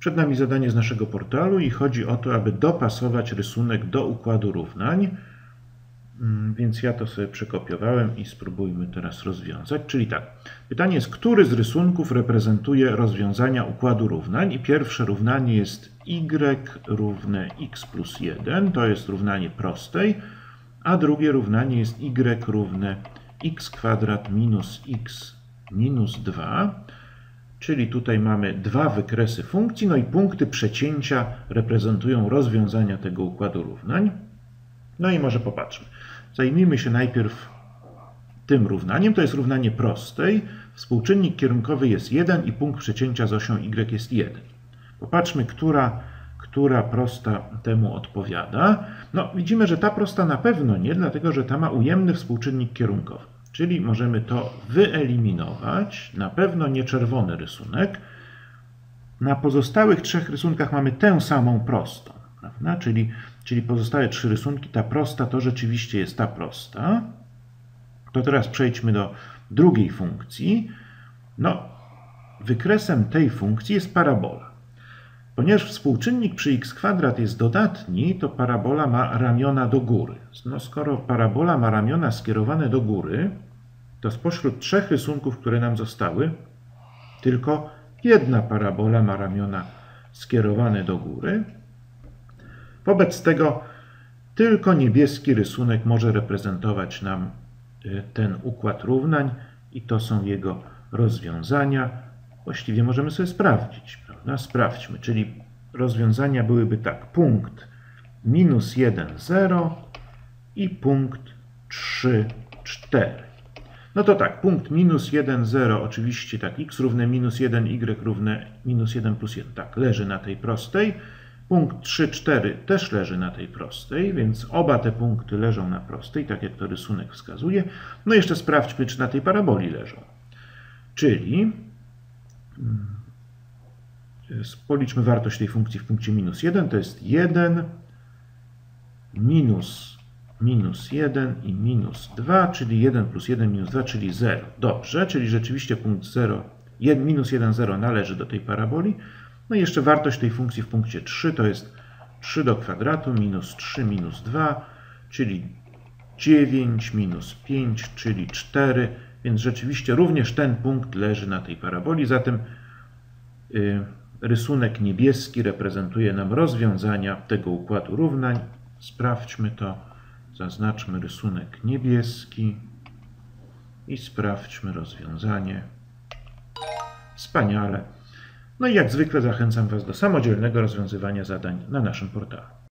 Przed nami zadanie z naszego portalu i chodzi o to, aby dopasować rysunek do układu równań. Więc ja to sobie przekopiowałem i spróbujmy teraz rozwiązać. Czyli tak, pytanie jest, który z rysunków reprezentuje rozwiązania układu równań? I pierwsze równanie jest y równe x plus 1, to jest równanie prostej, a drugie równanie jest y równe x kwadrat minus x minus 2. Czyli tutaj mamy dwa wykresy funkcji, no i punkty przecięcia reprezentują rozwiązania tego układu równań. No i może popatrzmy. Zajmijmy się najpierw tym równaniem. To jest równanie prostej. Współczynnik kierunkowy jest 1 i punkt przecięcia z osią y jest 1. Popatrzmy, która prosta temu odpowiada. No, widzimy, że ta prosta na pewno nie, dlatego że ta ma ujemny współczynnik kierunkowy. Czyli możemy to wyeliminować. Na pewno nie czerwony rysunek. Na pozostałych trzech rysunkach mamy tę samą prostą, prawda? Czyli pozostałe trzy rysunki, ta prosta to rzeczywiście jest ta prosta. To teraz przejdźmy do drugiej funkcji. No, wykresem tej funkcji jest parabola. Ponieważ współczynnik przy x kwadrat jest dodatni, to parabola ma ramiona do góry. No, skoro parabola ma ramiona skierowane do góry, to spośród trzech rysunków, które nam zostały, tylko jedna parabola ma ramiona skierowane do góry. Wobec tego tylko niebieski rysunek może reprezentować nam ten układ równań i to są jego rozwiązania. Właściwie możemy sobie sprawdzić, prawda? Sprawdźmy, czyli rozwiązania byłyby tak. Punkt minus 1, 0 i punkt 3, 4. No to tak, punkt minus 1, 0, oczywiście tak, x równe minus 1, y równe minus 1 plus 1, tak, leży na tej prostej. Punkt 3, 4 też leży na tej prostej, więc oba te punkty leżą na prostej, tak jak to rysunek wskazuje. No i jeszcze sprawdźmy, czy na tej paraboli leżą. Czyli policzmy wartość tej funkcji w punkcie minus 1, to jest 1, minus 1 i minus 2, czyli 1 plus 1 minus 2, czyli 0. Dobrze, czyli rzeczywiście punkt 0, minus 1, 0 należy do tej paraboli. No i jeszcze wartość tej funkcji w punkcie 3 to jest 3 do kwadratu minus 3 minus 2, czyli 9 minus 5, czyli 4, więc rzeczywiście również ten punkt leży na tej paraboli. Zatem rysunek niebieski reprezentuje nam rozwiązania tego układu równań. Sprawdźmy to. Zaznaczmy rysunek niebieski i sprawdźmy rozwiązanie. Wspaniale. No i jak zwykle zachęcam Was do samodzielnego rozwiązywania zadań na naszym portalu.